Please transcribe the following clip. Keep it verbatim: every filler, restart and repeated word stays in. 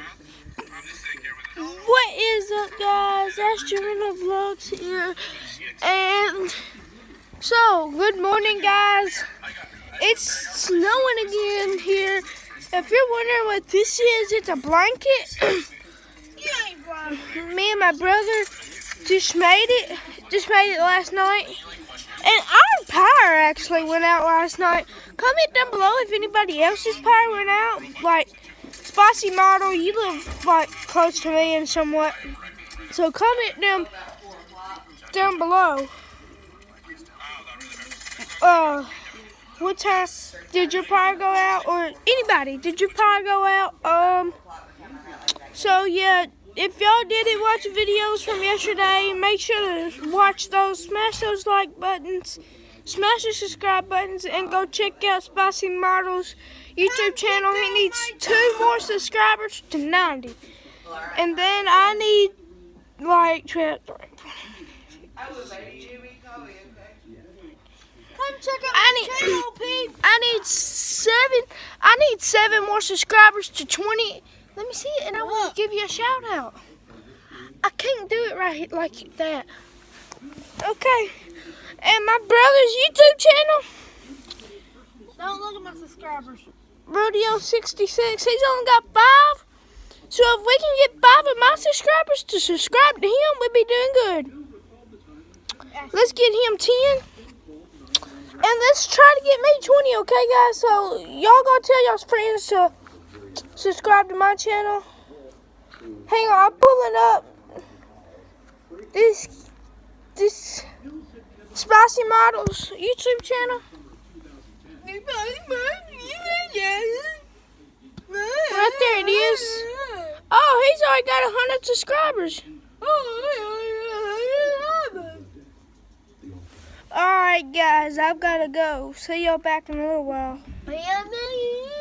What is up, guys? Astronaut Vlogs here, and so good morning, guys. It's snowing again here. If you're wondering what this is, it's a blanket. Me and my brother just made it. Just made it last night, and our power actually went out last night. Comment down below if anybody else's power went out, like. Spicy Model, you live like close to me and somewhat, so comment down down below. Uh, what time did your power go out, or anybody? Did your power go out? Um. So yeah, if y'all didn't watch the videos from yesterday, make sure to watch those. Smash those like buttons, smash the subscribe buttons, and go check out Spicy Model's YouTube channel. He needs two more subscribers to ninety, and then I need like come check out my channel, Pete. I need seven. I need seven more subscribers to twenty. Let me see it, and I want to give you a shout out. I can't do it right like that. Okay, and my brother's YouTube channel. Don't look at my subscribers. Rodeo sixty-six, he's only got five. So if we can get five of my subscribers to subscribe to him, we'd be doing good. Let's get him ten. And let's try to get me twenty, okay, guys? So y'all go tell y'all's friends to subscribe to my channel. Hang on, I'm pulling up this, this Spicy Models YouTube channel. Right there it is. Oh, he's already got a hundred subscribers. Alright guys, I've gotta go. See y'all back in a little while.